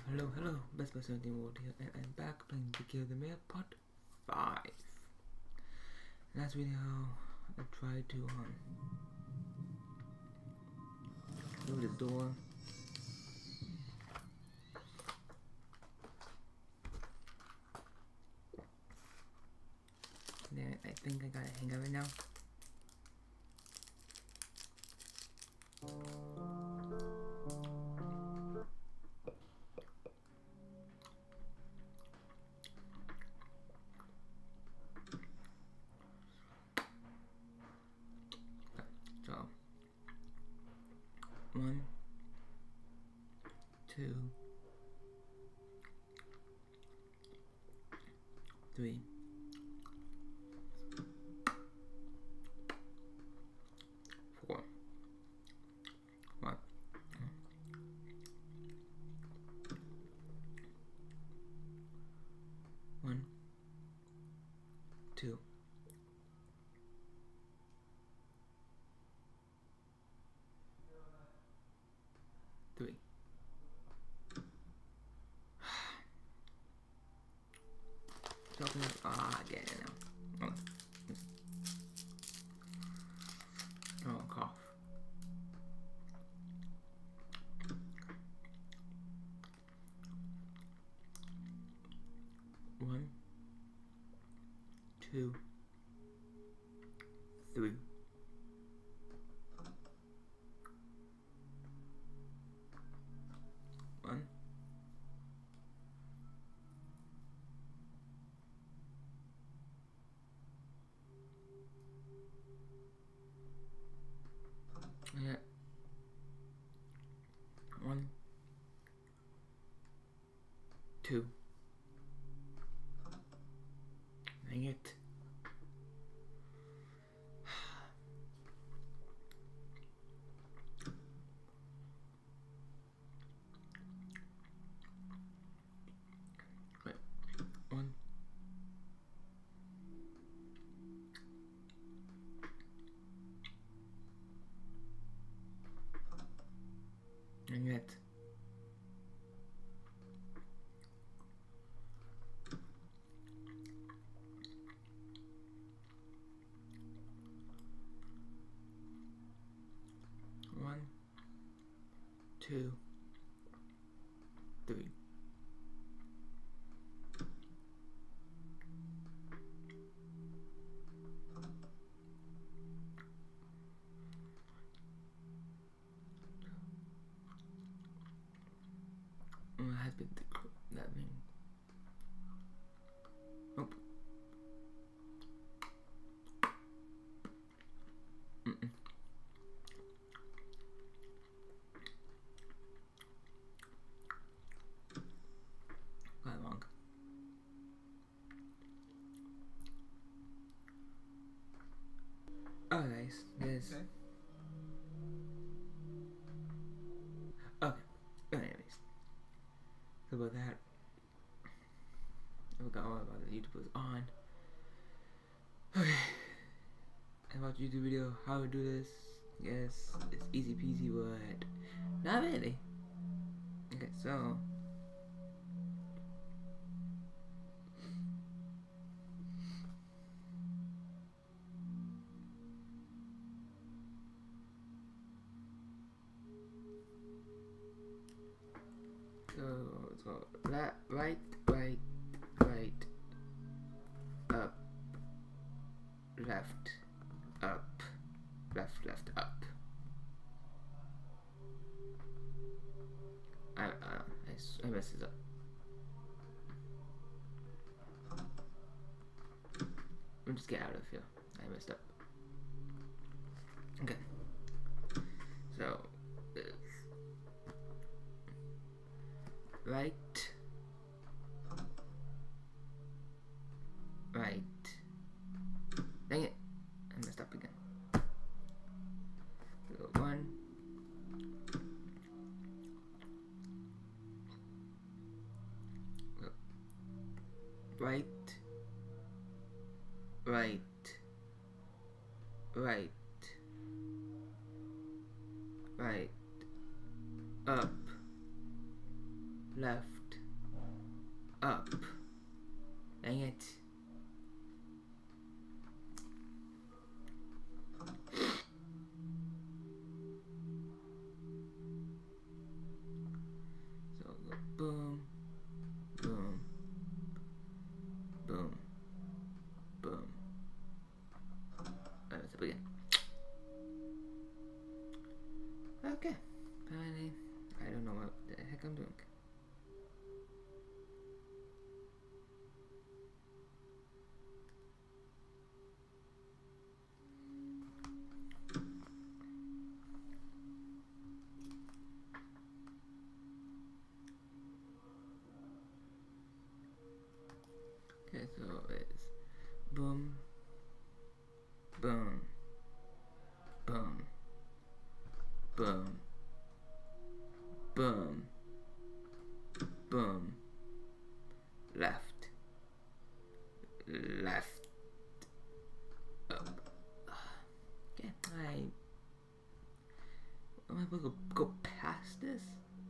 Hello, Best by 17 World here, and I'm back playing Decay the Mare Part 5. Last video, I tried to do the door. Then I think I got a hang of it now. So 1, 2, 3, 4. 1, 1, 2, 3. Get it now. Oh, cough. One, 2, 3. One, yeah. 1, 2. Dang it. Wait. 1. And yet. 1, 2, 3. Has been that mean. Nope. Quite long. Oh, nice. This. Okay. Anyways. So about that. I forgot all about the YouTube was on. Okay. I watched a YouTube video how to do this. Yes, it's easy peasy, but not really. Okay, so let's go right, up, left, up, left, up. I messed this up. Let me just get out of here. I messed up. Okay. So right, dang it, I messed up again. So 1, right, up, left, up. Dang it. So go boom, boom, boom, boom. Let's begin. Okay, finally, I don't know what the heck I'm doing. Okay, so it's boom, boom, boom, boom, boom, boom, left, left, up. Okay, am I able to go past this?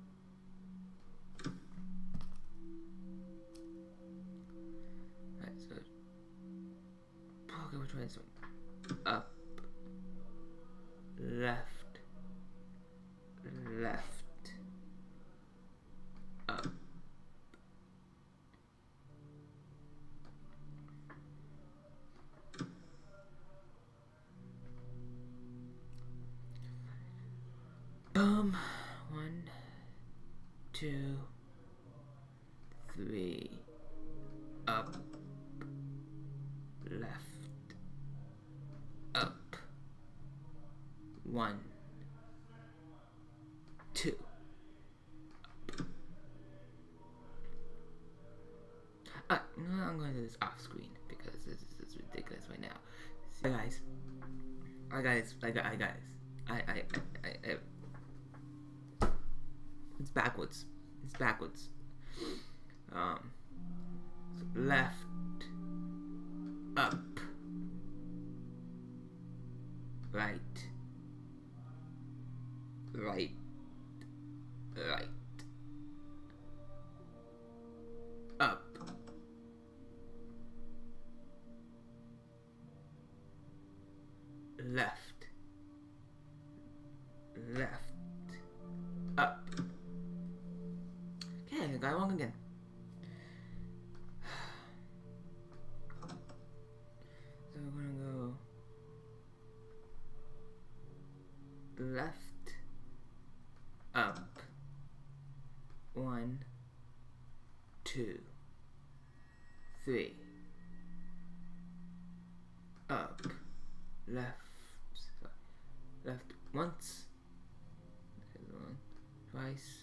Alright, so okay, we'll try this one. Up, left, left, up. Boom. 1, 2, 3. Up. Left. Up. 1, 2. Up. No, I'm going to do this off screen because this is ridiculous right now. So guys, I got this. It's backwards. It's backwards. So left, up, right, right, right, up, left, left, up. Okay, I got it wrong again. So we're gonna go left, up, 1, 2, 3, up, left, left once, twice,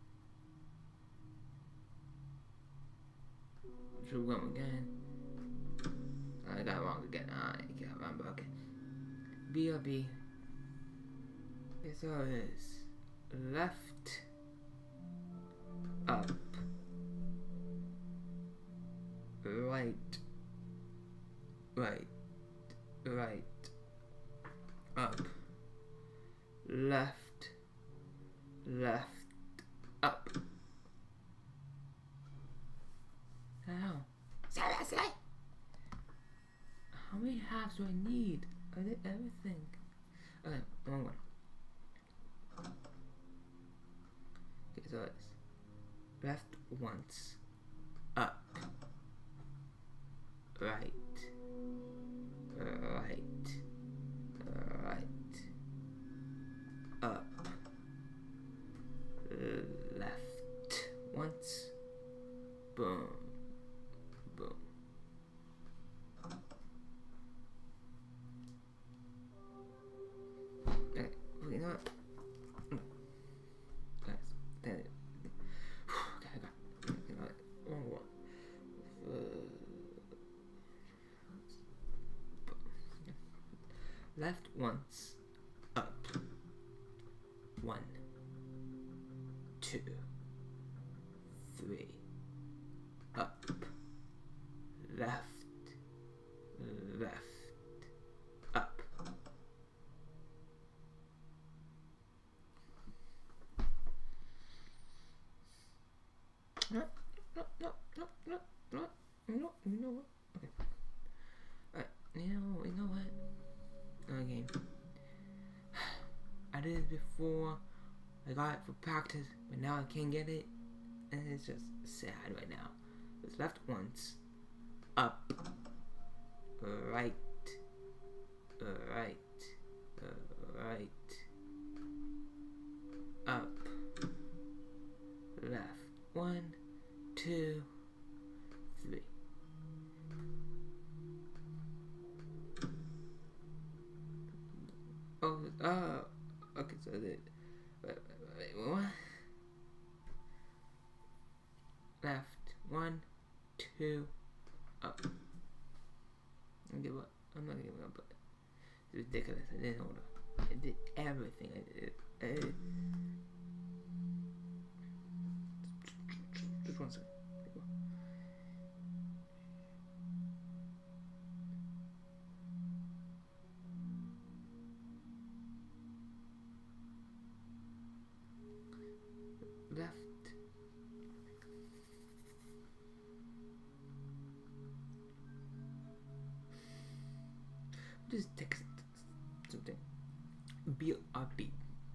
should go again. I got it wrong again. I can't remember. Okay. B or B. Okay, so it's left, up, right, right, right, up, left, left, up. How? Seriously? How many halves do I need? I did everything. Okay, wrong one. Okay, so it's left once, up, right, right, right, up, left once, boom, boom. Okay, you know what? Guys, that is. Okay, I got it. You know what? Wrong one. Left once, up, 1, 2, 3, up, left, left, up. No, no, no. No, no, no, no, you know what? Okay. Alright, you know what? Okay. I did it before. I got it for practice, but now I can't get it, and it's just sad right now. It's left once. Up. Right. Right. Right. Up. Left. 1, 2, 3. Oh, okay, so wait, what? Left. 1, 2, up. I'm giving up. I'm not giving up, but it's ridiculous. I didn't hold up. I did everything. I did. Just 1 second. Left. Just text something. BRB.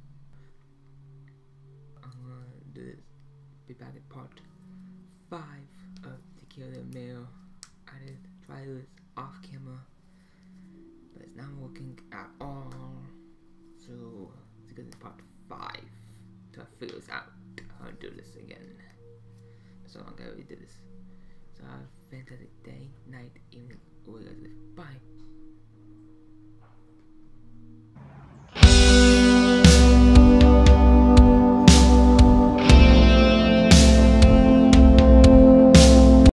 I'm gonna do this. Be back at part 5 of Decay the Mare. I did try this off camera, but it's not working at all. So let's get to part 5 to figure this out. How to do this again. So long ago we did this. So have a fantastic day, night, evening, where you guys live. Bye.